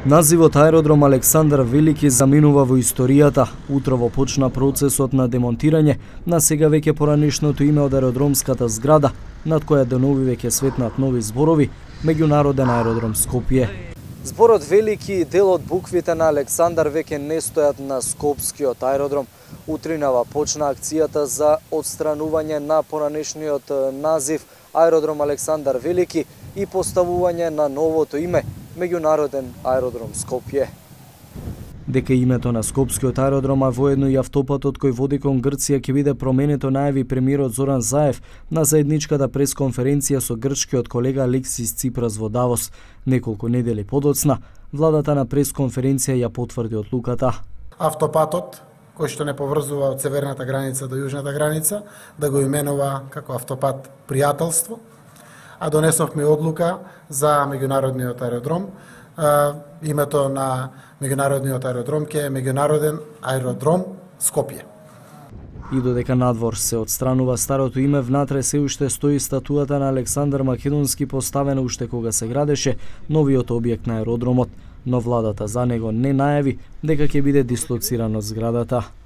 Називот аеродром Александар Велики заминува во историјата. Утрово почна процесот на демонтирање на сега веќе поранешното име од аеродромската зграда, над која денови веќе светнат нови зборови, Меѓународен аеродром Скопје. Зборот Велики и дел од буквите на Александар веќе не стојат на Скопскиот аеродром. Утринава почна акцијата за отстранување на поранешниот назив аеродром Александар Велики и поставување на новото име Меѓународен аеродром Скопје. Дека името на Скопскиот аеродром, а воедно и автопатот кој води кон Грција ќе биде променето, најави премиерот Зоран Заев на заедничката пресконференција со грчкиот колега Алексис Ципрас во Давос. Неколку недели подоцна, владата на пресконференција ја потврди одлуката. Автопатот, кој што не поврзува од северната граница до јужната граница, да го именува како автопат пријателство, а донесовме одлука за меѓународниот аеродром. Името на меѓународниот аеродром ќе е Меѓународен аеродром Скопје. И додека надвор се отстранува старото име, внатре се уште стои статуата на Александар Македонски, поставена уште кога се градеше новиот објект на аеродромот, но владата за него не најави дека ќе биде дислоциран од зградата.